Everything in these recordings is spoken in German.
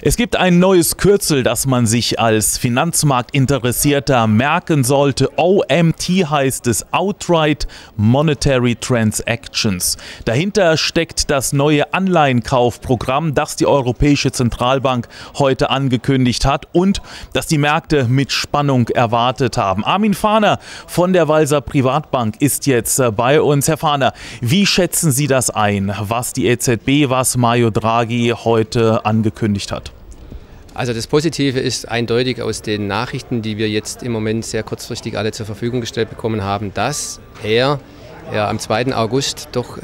Es gibt ein neues Kürzel, das man sich als Finanzmarktinteressierter merken sollte. OMT heißt es, Outright Monetary Transactions. Dahinter steckt das neue Anleihenkaufprogramm, das die Europäische Zentralbank heute angekündigt hat und das die Märkte mit Spannung erwartet haben. Armin Fahner von der Walser Privatbank ist jetzt bei uns. Herr Fahner, wie schätzen Sie das ein, was die EZB, was Mario Draghi heute angekündigt hat? Also das Positive ist eindeutig aus den Nachrichten, die wir jetzt im Moment sehr kurzfristig alle zur Verfügung gestellt bekommen haben, dass er am 2. August doch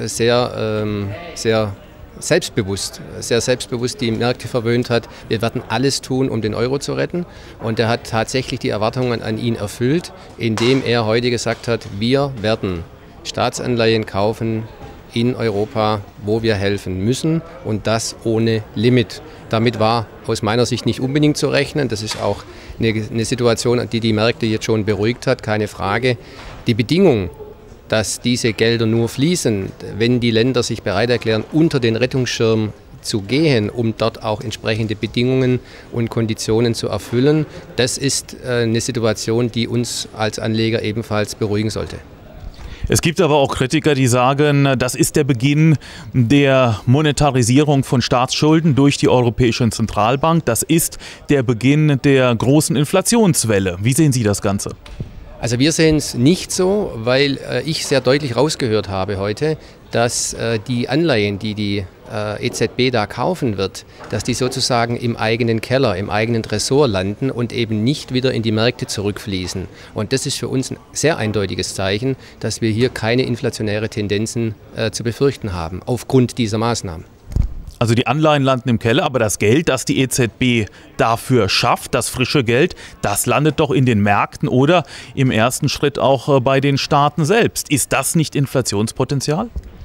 sehr selbstbewusst die Märkte verwöhnt hat. Wir werden alles tun, um den Euro zu retten. Und er hat tatsächlich die Erwartungen an ihn erfüllt, indem er heute gesagt hat, wir werden Staatsanleihen kaufen in Europa, wo wir helfen müssen, und das ohne Limit. Damit war aus meiner Sicht nicht unbedingt zu rechnen. Das ist auch eine Situation, die die Märkte jetzt schon beruhigt hat, keine Frage. Die Bedingung, dass diese Gelder nur fließen, wenn die Länder sich bereit erklären, unter den Rettungsschirm zu gehen, um dort auch entsprechende Bedingungen und Konditionen zu erfüllen, das ist eine Situation, die uns als Anleger ebenfalls beruhigen sollte. Es gibt aber auch Kritiker, die sagen, das ist der Beginn der Monetarisierung von Staatsschulden durch die Europäische Zentralbank. Das ist der Beginn der großen Inflationswelle. Wie sehen Sie das Ganze? Also wir sehen es nicht so, weil ich sehr deutlich rausgehört habe heute, dass die Anleihen, die die EZB da kaufen wird, dass die sozusagen im eigenen Keller, im eigenen Tresor landen und eben nicht wieder in die Märkte zurückfließen. Und das ist für uns ein sehr eindeutiges Zeichen, dass wir hier keine inflationäre Tendenzen zu befürchten haben, aufgrund dieser Maßnahmen. Also die Anleihen landen im Keller, aber das Geld, das die EZB dafür schafft, das frische Geld, das landet doch in den Märkten oder im ersten Schritt auch bei den Staaten selbst. Ist das nicht Inflationspotenzial?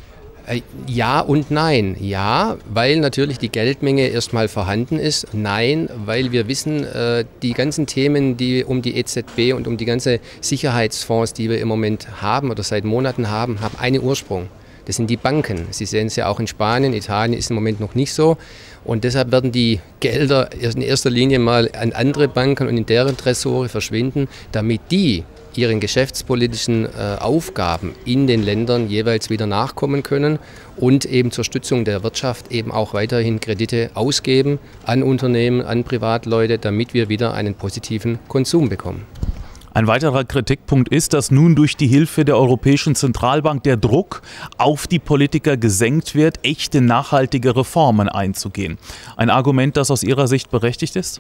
Ja und nein. Ja, weil natürlich die Geldmenge erstmal vorhanden ist. Nein, weil wir wissen, die ganzen Themen, die um die EZB und um die ganzen Sicherheitsfonds, die wir im Moment haben oder seit Monaten haben einen Ursprung. Das sind die Banken. Sie sehen es ja auch in Spanien, Italien ist im Moment noch nicht so. Und deshalb werden die Gelder in erster Linie mal an andere Banken und in deren Tresore verschwinden, damit die ihren geschäftspolitischen Aufgaben in den Ländern jeweils wieder nachkommen können und eben zur Stützung der Wirtschaft eben auch weiterhin Kredite ausgeben an Unternehmen, an Privatleute, damit wir wieder einen positiven Konsum bekommen. Ein weiterer Kritikpunkt ist, dass nun durch die Hilfe der Europäischen Zentralbank der Druck auf die Politiker gesenkt wird, echte nachhaltige Reformen einzugehen. Ein Argument, das aus Ihrer Sicht berechtigt ist?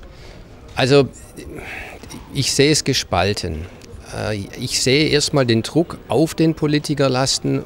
Also ich sehe es gespalten. Ich sehe erstmal den Druck auf den Politiker lasten,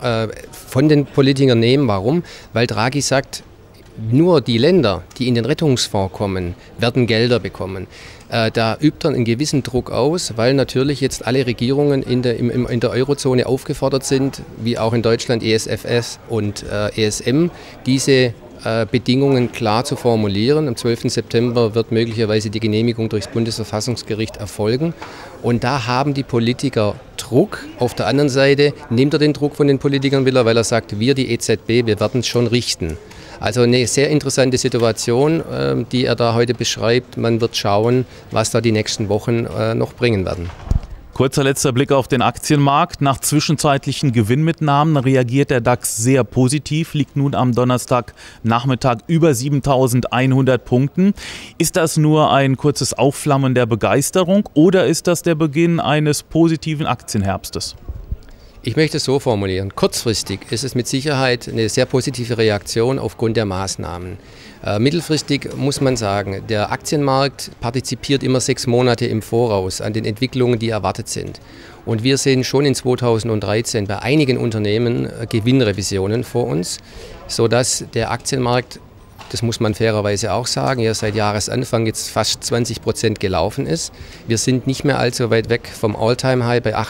von den Politikern nehmen. Warum? Weil Draghi sagt, nur die Länder, die in den Rettungsfonds kommen, werden Gelder bekommen. Da übt er einen gewissen Druck aus, weil natürlich jetzt alle Regierungen in der Eurozone aufgefordert sind, wie auch in Deutschland ESFS und ESM, diese Bedingungen klar zu formulieren. Am 12. September wird möglicherweise die Genehmigung durchs Bundesverfassungsgericht erfolgen. Und da haben die Politiker Druck. Auf der anderen Seite nimmt er den Druck von den Politikern wieder, weil er sagt, wir, die EZB, wir werden es schon richten. Also eine sehr interessante Situation, die er da heute beschreibt. Man wird schauen, was da die nächsten Wochen noch bringen werden. Kurzer letzter Blick auf den Aktienmarkt. Nach zwischenzeitlichen Gewinnmitnahmen reagiert der DAX sehr positiv, liegt nun am Donnerstagnachmittag über 7.100 Punkten. Ist das nur ein kurzes Aufflammen der Begeisterung oder ist das der Beginn eines positiven Aktienherbstes? Ich möchte es so formulieren. Kurzfristig ist es mit Sicherheit eine sehr positive Reaktion aufgrund der Maßnahmen. Mittelfristig muss man sagen, der Aktienmarkt partizipiert immer 6 Monate im Voraus an den Entwicklungen, die erwartet sind. Und wir sehen schon in 2013 bei einigen Unternehmen Gewinnrevisionen vor uns, sodass der Aktienmarkt, das muss man fairerweise auch sagen, ja seit Jahresanfang jetzt fast 20% gelaufen ist. Wir sind nicht mehr allzu weit weg vom All-Time-High bei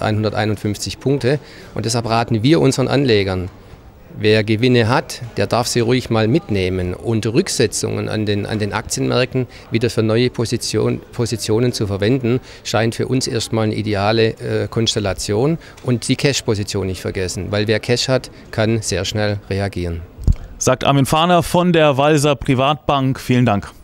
8.151 Punkte. Und deshalb raten wir unseren Anlegern, wer Gewinne hat, der darf sie ruhig mal mitnehmen und Rücksetzungen an den Aktienmärkten wieder für neue Positionen zu verwenden, scheint für uns erstmal eine ideale Konstellation und die Cash-Position nicht vergessen, weil wer Cash hat, kann sehr schnell reagieren. Sagt Armin Fahner von der Walser Privatbank. Vielen Dank.